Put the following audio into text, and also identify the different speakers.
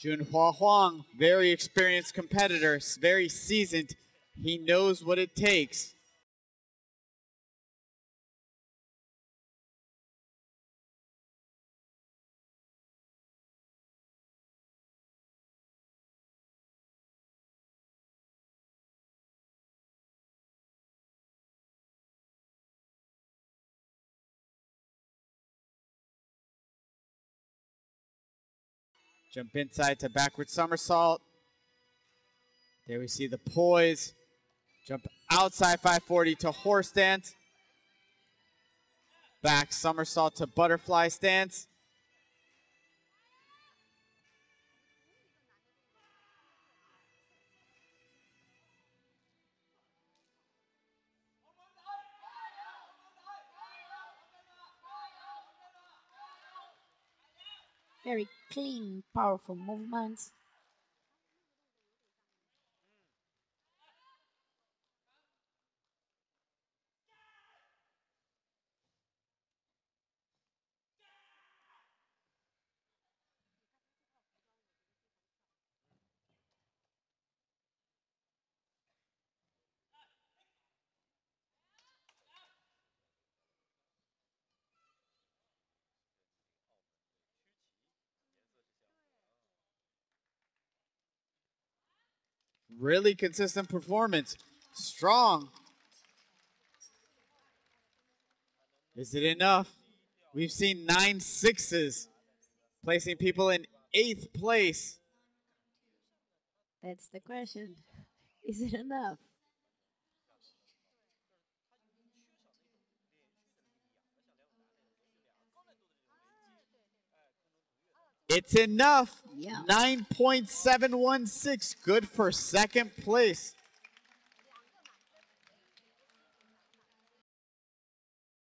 Speaker 1: Junhua Huang, very experienced competitor, very seasoned. He knows what it takes. Jump inside to backward somersault. There we see the poise. Jump outside 540 to horse stance. Back somersault to butterfly stance.
Speaker 2: Very clean, powerful movements.
Speaker 1: Really consistent performance. Strong. Is it enough? We've seen 9 6s, placing people in 8th place.
Speaker 2: That's the question. Is it enough?
Speaker 1: It's enough.
Speaker 2: Yeah.
Speaker 1: 9.716. Good for 2nd place.